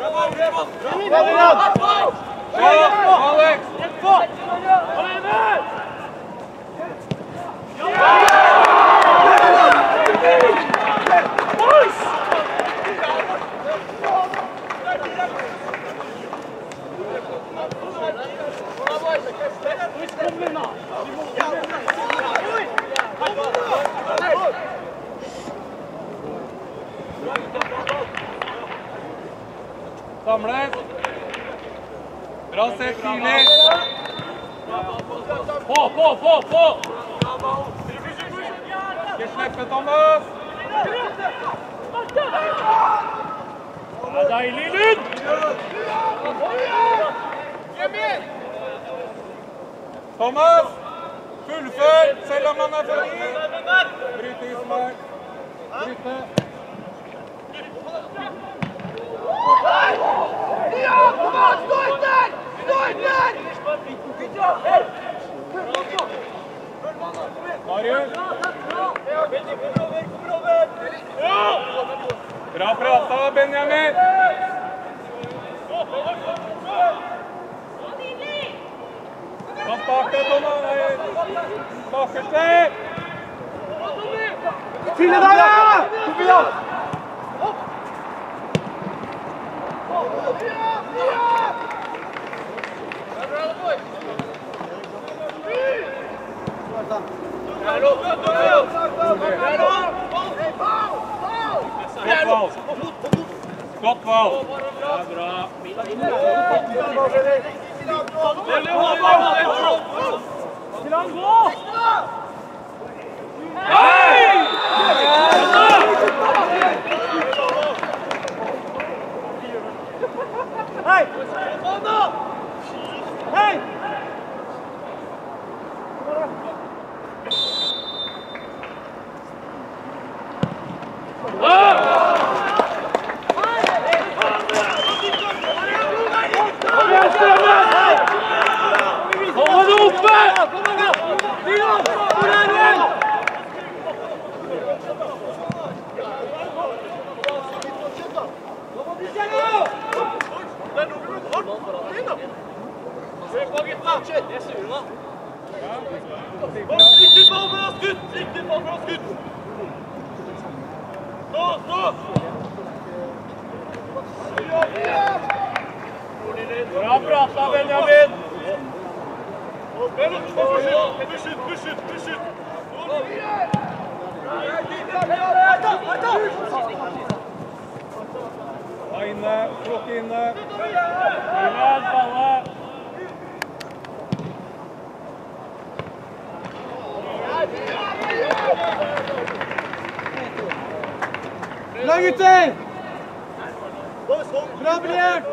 Samles. Bra sett tidlig. På! Ikke slippe, Thomas. Det er deilig lyd. Thomas, fullfør, selv om han er forbi. Bryte, Ismail. Bryte. Ja, kom an, stå etter! Stå etter! Marius. Bra prata, Benjamin. Kom bak deg, Thomas. Bakerst deg. Til deg, ja! Tobias! Godt valg. Ja, bra. Til han gå! Hei! Hei! Hei! Hold det oppe! Hvor er den? Ikke fall for oss, gutt! Ikke fall for oss, gutt! Stå! Bra prata, Benjamin! Beskytt! Ta inne, plukke inne. Ivan, Palle. Bra, gutter! Bra, Brian!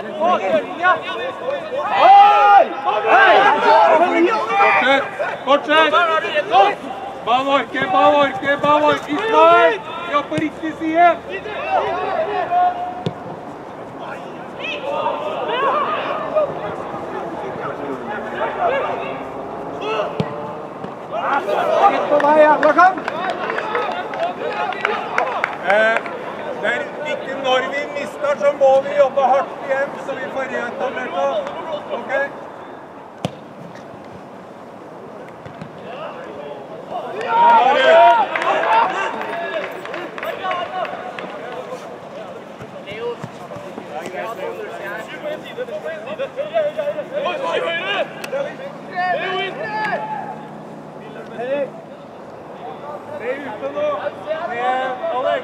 Fortsett! Ball orker! Ismail! Ja, på riktig side! Litt på vei, jævla kamp! Det er viktig når vi mister, så må vi jobbe hardt igjen, så vi får reetablert oss. Ok? Det er ute nå. Alex.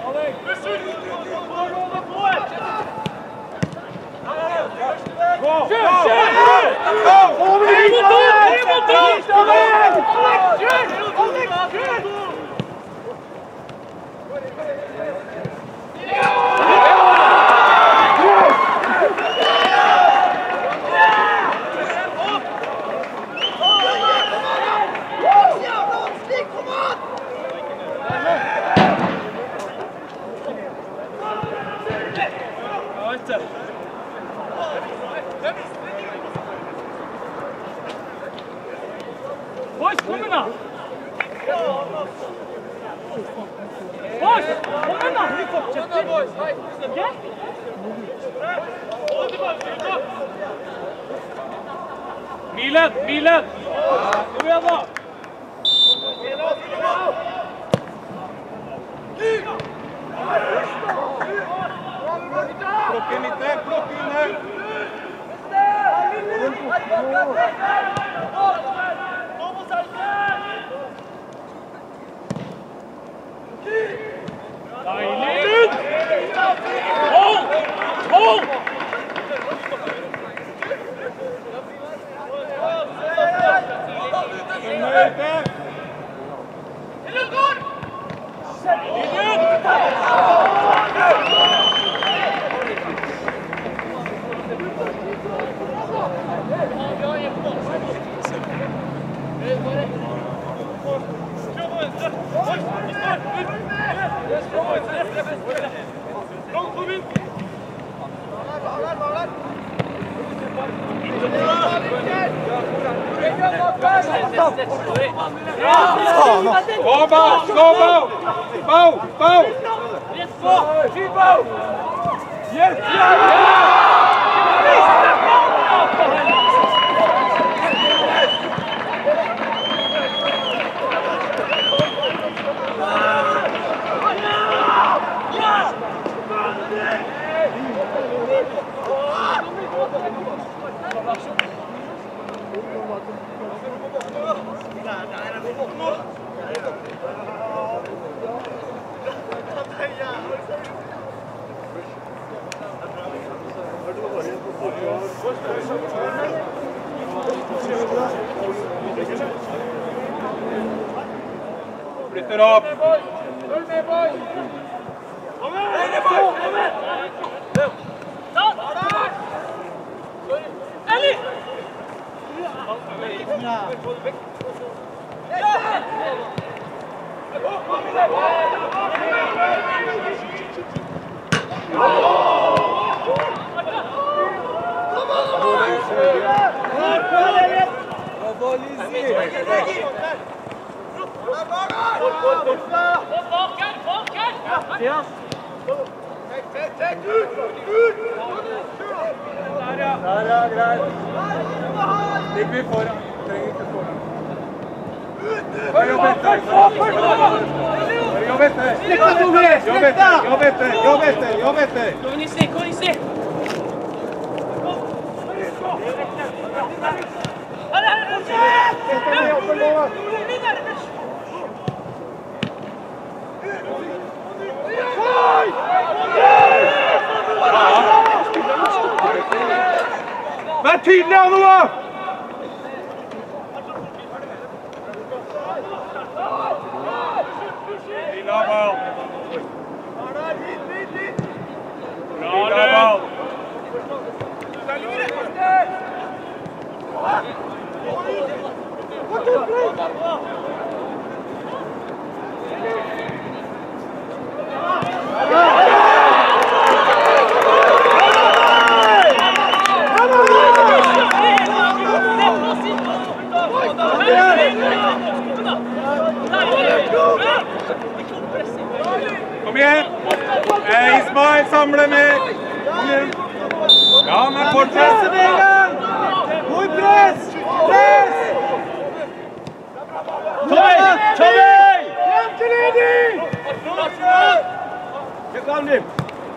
Gå! Boys, kom igjen da! Boys, kom igjen da! Vi fortsetter! Milen! Milen! Kom igjen da! Plukk inn litt der, plukk inn der. Deilig! Hold! Hold! Gå, Bo! Gå, Bo! Bo! Bo! Yes! Flytter opp. Følg med, boys! Kom igjen, boys! Kom igjen! Ellie! Ligger vi foran? Trenger ikke foran. Jobb etter! Jobb etter! Kom inn i sted, kom inn i sted! Vær tydelig, Anova! Lilla ball. Lilla ball. Kom igjen! Ismail, samle med! Kom igjen! Ja, men fortsett! God press! Press! Tommy! Hjem til Edi! Get down him!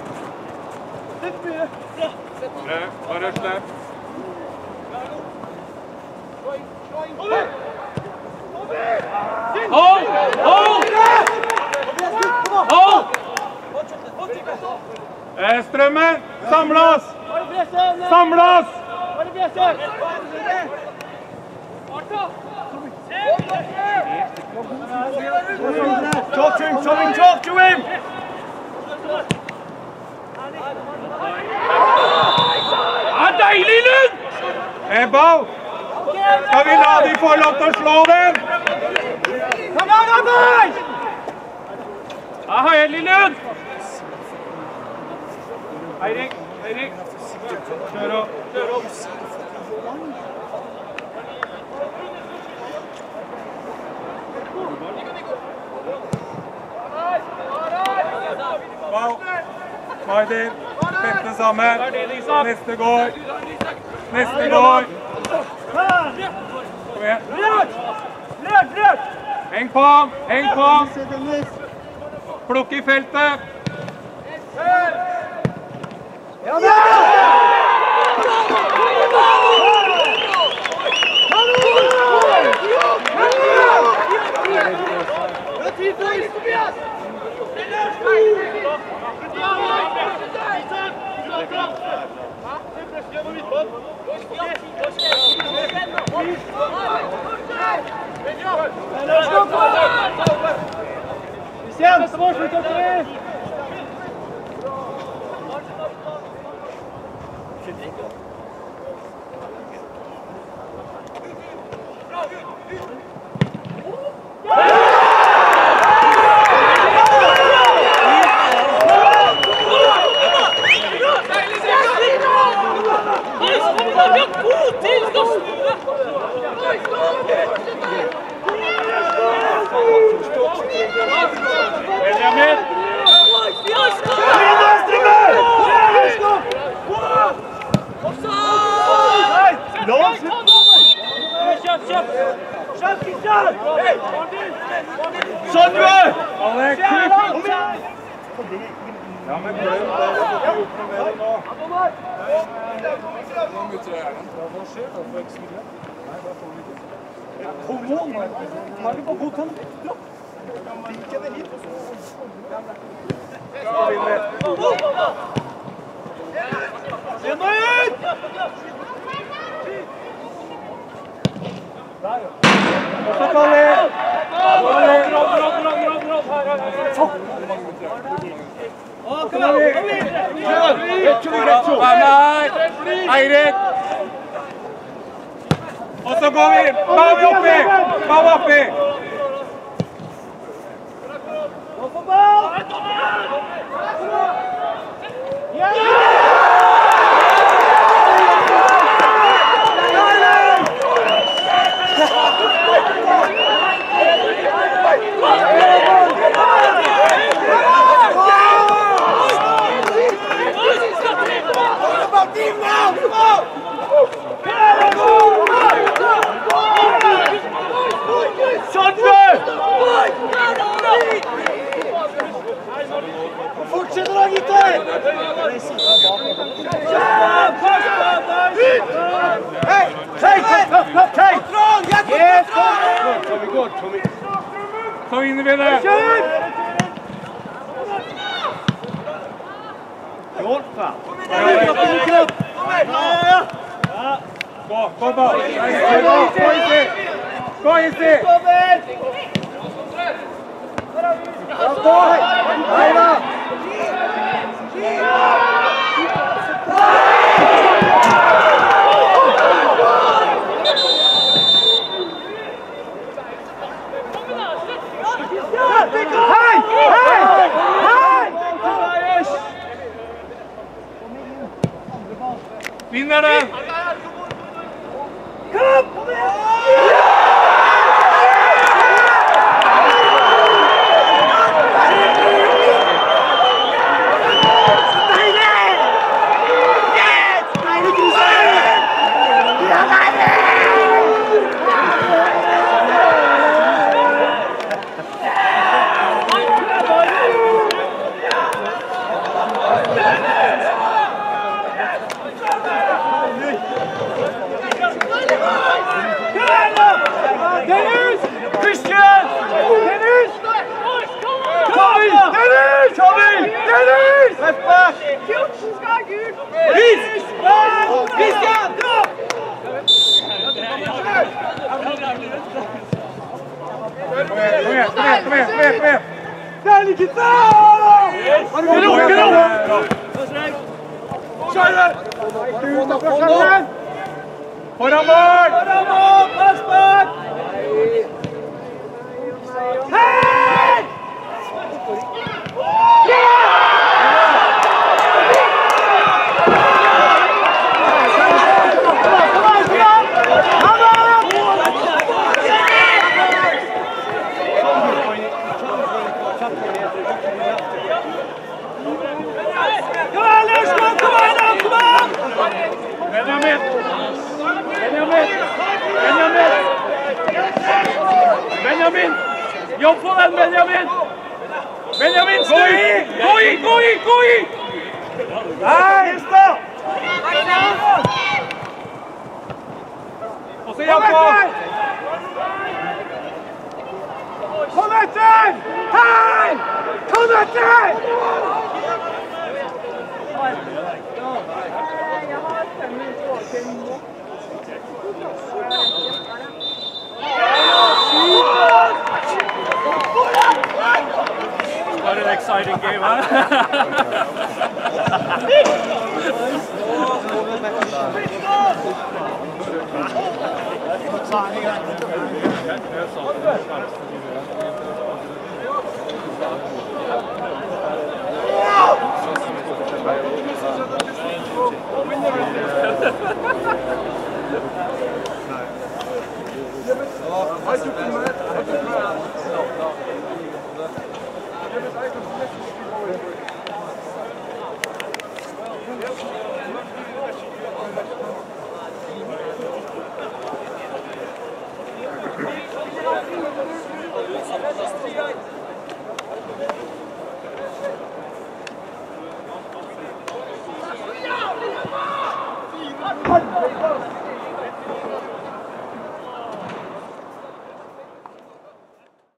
Bare slipp. Hold! Hold! Hold! Strømmen, samle oss! Samle oss! Talk to him! Deilig, Lund! Bo! Skal vi la de få lov til å slå dem? Kom igjen, boys! Aha, Lund! Eirik, kjør opp. Bo, Maidin. Tette sammen. Neste går. Neste går. Kom igjen. Heng på ham. Heng på ham. Plukk i feltet. Eirik! Og så går vi! Ball oppi! Ball oppi! Fortsätter han inte! Så vinner vi det! Gå bak! Gå Isi! Vinner den! Foran mål! Hei! Let's go! Benjamin! Jobb på den, Benjamin! Benjamin, snu! Gå i! Nei! Og så Jakob! Kom etter! Hei! Kom etter! What an exciting game, huh?